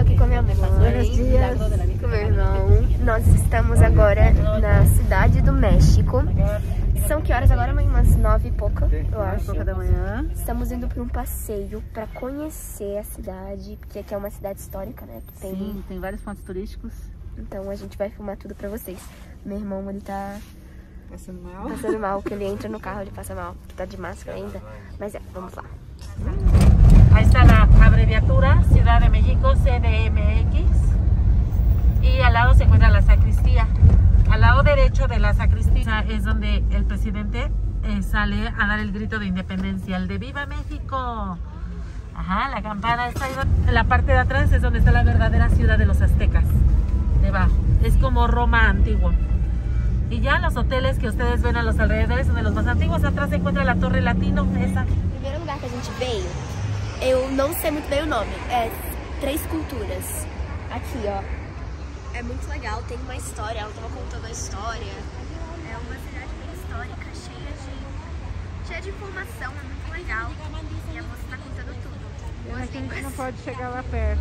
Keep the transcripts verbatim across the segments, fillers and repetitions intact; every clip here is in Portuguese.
aqui com a minha mãe, Buenos dias. com meu irmão. Nós estamos agora na cidade do México. São que horas agora, mãe? Umas nove e pouca, eu acho. Pouca da manhã. Estamos indo para um passeio para conhecer a cidade, porque aqui é uma cidade histórica, né? Que tem... Sim, tem vários pontos turísticos. Então a gente vai filmar tudo pra vocês. Meu irmão, ele tá Passando mal. passando mal, que ele entra no carro, ele passa mal, que tá de máscara ainda. Mas é, vamos lá. Ahí está la abreviatura Ciudad de México, C D M X, y al lado se encuentra la sacristía. Al lado derecho de la sacristía es donde el presidente eh, sale a dar el grito de independencia, el de ¡Viva México! Ajá, la campana está ahí. En la parte de atrás es donde está la verdadera ciudad de los aztecas, debajo. Es como Roma antiguo. Y ya los hoteles que ustedes ven a los alrededores son de los más antiguos. Atrás se encuentra la Torre Latino, esa. O primeiro lugar que a gente veio, eu não sei muito bem o nome, é Três Culturas. Aqui, ó. É muito legal, tem uma história, ela tava contando a história. É uma cidade bem histórica, cheia de, cheia de informação, é muito legal. E a moça tá contando tudo. Pena que a gente não pode chegar lá perto.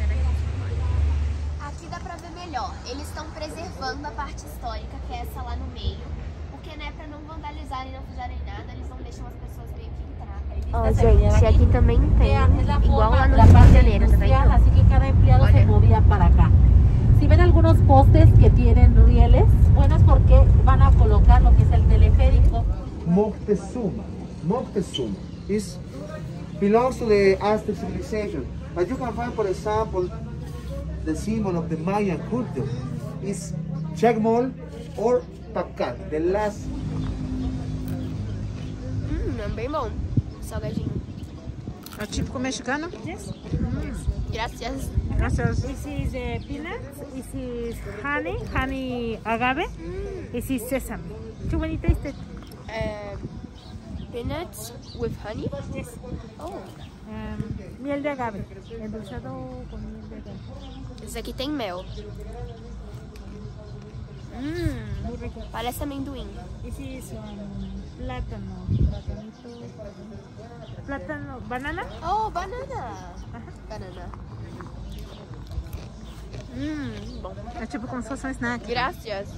Aqui dá pra ver melhor. Eles estão preservando a parte histórica, que é essa lá no meio. Porque, né, pra não vandalizarem, não fizerem nada, eles não deixam as pessoas meio que entrar. Ó, gente, aqui também tem, igual lá no Rio de Janeiro, tá vendo? Así que cada empleado Olha. se movía para acá. Si ven algunos postes que tienen rieles, bueno, es porque van a colocar lo que es el teleférico. Moctezuma. Moctezuma is belongs to the Aztec civilization. But you can find, for example, the symbol of the Mayan culture is Chacmol or Pacal, the last. Hum, é bem bom. Salgadinho. É o típico mexicano? Yes. Gracias. Graças. This is uh, peanuts, this is honey, honey agave, this is sesame. Too many tasted. Um, peanuts with honey? Yes. Oh. Um, miel de agave, endulzado con miel de agave. Esse aqui tem mel. Hum, parece amendoim. This is um, plátano, platanito, plátano, banana. Oh, banana. Banana. Hum, bom. É tipo como se fosse um snack. Gracias.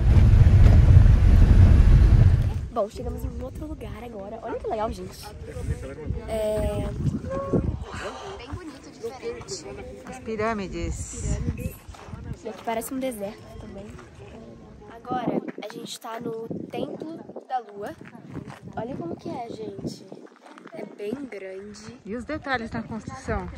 Bom, chegamos em outro lugar agora. Olha que legal, gente. É... bem bonito, diferente. As pirâmides. Isso aqui parece um deserto também. Agora, a gente tá no Templo da Lua. Olha como que é, gente. É bem grande. E os detalhes na construção?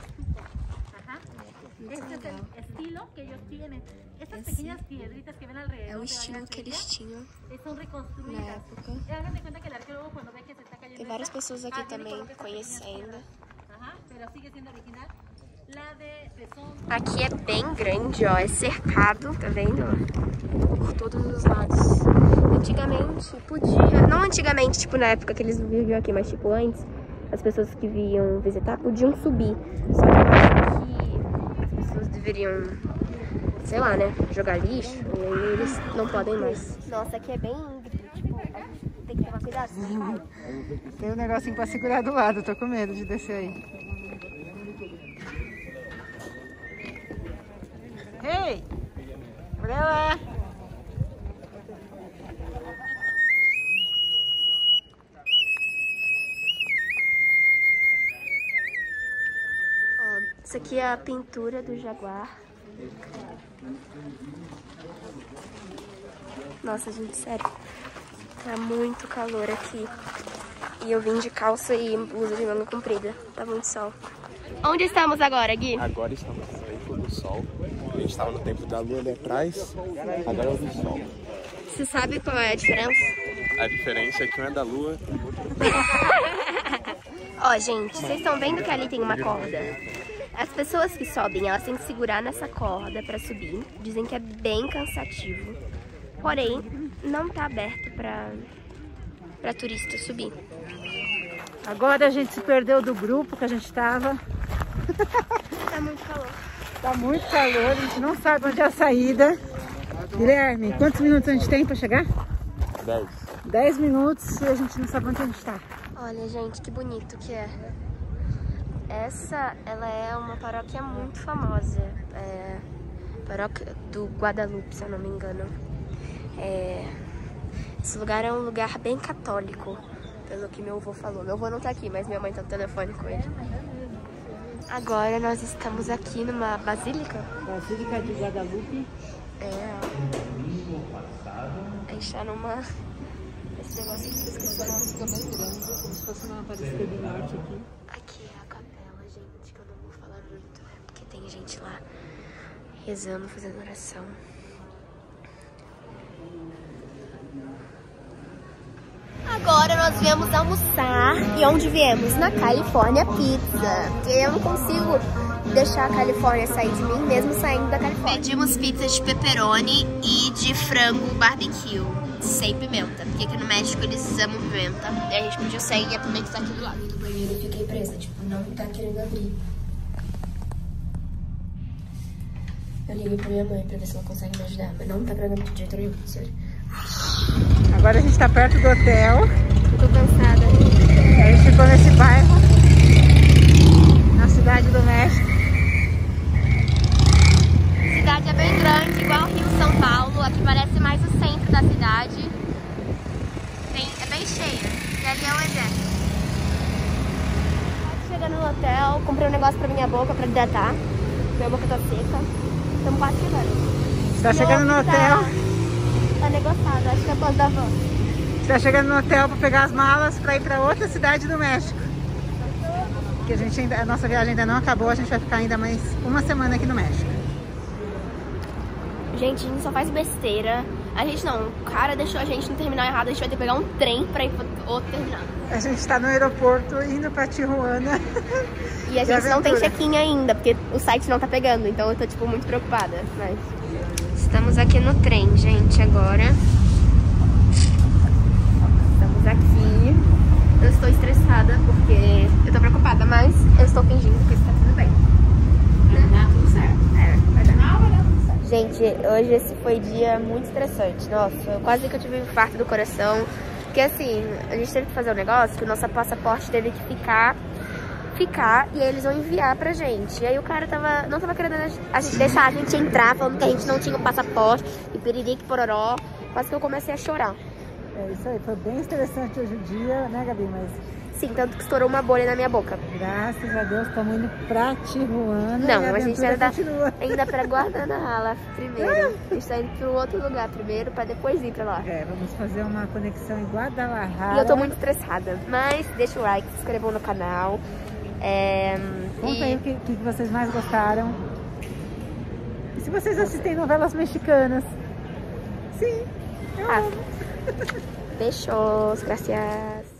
Este es el estilo que ellos tienen. Estas pequeñas piedritas que ven alrededor. É o de estilo varias que eles tinham ellas, son na reconstruidas. época. Hagan de cuenta que el arqueólogo cuando ve que se está cayendo. Tem várias esta, pessoas aqui ah, viene y também coloca estas pequeñas conhecendo. piedras. Ajá, pero sigue siendo original. La de pezón. Aqui é bem grande, ó. É cercado, tá vendo? Por todos os lados. Antigamente podia... Não antigamente, tipo na época que eles viviam aqui, mas tipo antes, as pessoas que vinham visitar podiam subir. Só que eu acho que as pessoas deveriam, sei lá, né? Jogar lixo. E aí eles não podem mais. Nossa, aqui é bem íngreme. Tipo, a gente tem que tomar cuidado. Tem um negocinho pra segurar do lado, tô com medo de descer aí. Hey! Olha lá! Ó, isso aqui é a pintura do jaguar. Nossa, gente, sério. Tá muito calor aqui. E eu vim de calça e blusa de manga comprida. Tá muito sol. Onde estamos agora, Gui? Agora estamos no Templo do Sol. A gente estava no Templo da Lua ali atrás, agora é o do Sol. Você sabe qual é a diferença? A diferença é que um é da Lua e o outro Ó, gente, vocês estão vendo que ali tem uma corda? As pessoas que sobem, elas têm que segurar nessa corda pra subir. Dizem que é bem cansativo. Porém, não tá aberto pra, pra turista subir. Agora a gente se perdeu do grupo que a gente tava. Tá muito calor. Tá muito calor, a gente não sabe onde é a saída. Guilherme, quantos minutos a gente tem pra chegar? dez. dez minutos e a gente não sabe onde a gente tá. Olha, gente, que bonito que é. essa, ela é uma paróquia muito famosa. É, paróquia do Guadalupe, se eu não me engano. É, esse lugar é um lugar bem católico, pelo que meu avô falou. Meu avô não tá aqui, mas minha mãe tá no telefone com ele. Agora nós estamos aqui numa basílica. Basílica de Guadalupe. É. A gente tá numa... Esse negócio aqui que eu esqueci. Fica bem grande, como se fosse uma Aparecida do Norte aqui. Aqui é a capela, gente, que eu não vou falar muito, né? Porque tem gente lá rezando, fazendo oração. Agora nós viemos almoçar. E onde viemos? Na California Pizza. Porque eu não consigo deixar a Califórnia sair de mim, mesmo saindo da Califórnia. Pedimos pizza de pepperoni e de frango barbecue, sem pimenta. Porque aqui no México eles amam pimenta. E a gente pediu sem e a pimenta tá aqui do lado. No banheiro eu fiquei presa, tipo, não tá querendo abrir. Eu liguei pra minha mãe pra ver se ela consegue me ajudar, mas não tá querendo abrir de jeito nenhum, sério. Agora a gente tá perto do hotel. Eu tô cansada. A gente ficou nesse bairro, na cidade do México. A cidade é bem grande, igual Rio São Paulo. Aqui parece mais o centro da cidade. Tem, é bem cheia. E ali é o exército. Chegando no hotel, comprei um negócio pra minha boca pra hidratar. Minha boca tá seca. Estamos quase chegando. Você tá chegando no hotel. Tá, tá negociado, acho que é a posso da van. Você tá chegando no hotel pra pegar as malas pra ir pra outra cidade do México. Porque a, gente ainda, a nossa viagem ainda não acabou, a gente vai ficar ainda mais uma semana aqui no México. Gente, a gente só faz besteira. A gente não, o cara deixou a gente no terminal errado, a gente vai ter que pegar um trem pra ir pro outro terminal. A gente tá no aeroporto indo pra Tijuana. E a gente não tem check-in ainda, porque o site não tá pegando, então eu tô tipo muito preocupada. Mas... Estamos aqui no trem, gente, agora. Estamos aqui. Eu estou estressada porque eu tô preocupada, mas eu estou fingindo que está tudo bem. Vai dar tudo certo. É, vai dar. Não, vai dar tudo certo. Gente, hoje esse foi dia muito estressante. Nossa, quase que eu tive um infarto do coração. Porque assim, a gente teve que fazer um negócio que o nosso passaporte teve que ficar, ficar e eles vão enviar pra gente. E aí o cara tava, não tava querendo a gente, deixar a gente entrar, falando que a gente não tinha o passaporte, e piririque pororó. Quase que eu comecei a chorar. É isso aí, foi bem estressante hoje o dia, né, Gabi? Mas Sim, tanto que estourou uma bolha na minha boca. graças a Deus estamos indo pra Tijuana. Não, e a a gente aventura ainda, continua. ainda pra Guadalajara primeiro. A gente tá indo pro outro lugar primeiro, pra depois ir pra lá. É, vamos fazer uma conexão em Guadalajara. E eu tô muito estressada. Mas deixa o like, se inscrevam no canal. É, Conta e... aí o que, que vocês mais gostaram. E se vocês assistem novelas mexicanas. Sim, eu Ah. amo. Beijos, gracias.